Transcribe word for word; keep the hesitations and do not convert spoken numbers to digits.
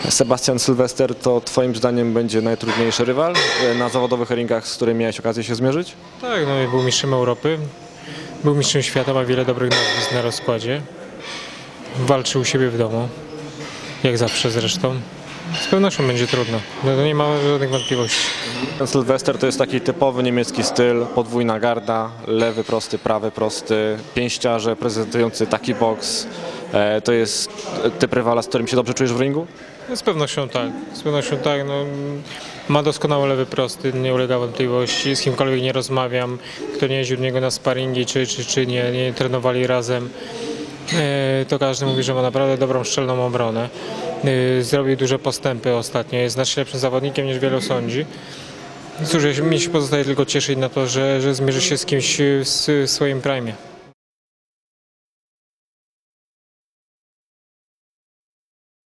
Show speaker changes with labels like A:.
A: Sebastian Sylwester to Twoim zdaniem będzie najtrudniejszy rywal na zawodowych ringach, z którym miałeś okazję się zmierzyć?
B: Tak, no i był mistrzem Europy, był mistrzem świata, ma wiele dobrych nazwisk na rozkładzie. Walczył u siebie w domu, jak zawsze zresztą. Z pewnością będzie trudno, no to nie ma żadnych wątpliwości.
A: Ten Sylwester to jest taki typowy niemiecki styl, podwójna garda, lewy prosty, prawy prosty, pięściarze prezentujący taki boks. E, to jest typ rywala, z którym się dobrze czujesz w ringu?
B: No z pewnością tak, z pewnością tak. No, ma doskonały lewy prosty, nie ulega wątpliwości, z kimkolwiek nie rozmawiam, kto nie jeździł do niego na sparingi, czy, czy, czy nie, nie trenowali razem, e, to każdy mówi, że ma naprawdę dobrą, szczelną obronę. E, zrobił duże postępy ostatnio, jest znacznie lepszym zawodnikiem niż wielu sądzi. Cóż, mi się pozostaje tylko cieszyć na to, że, że zmierzy się z kimś w swoim prime.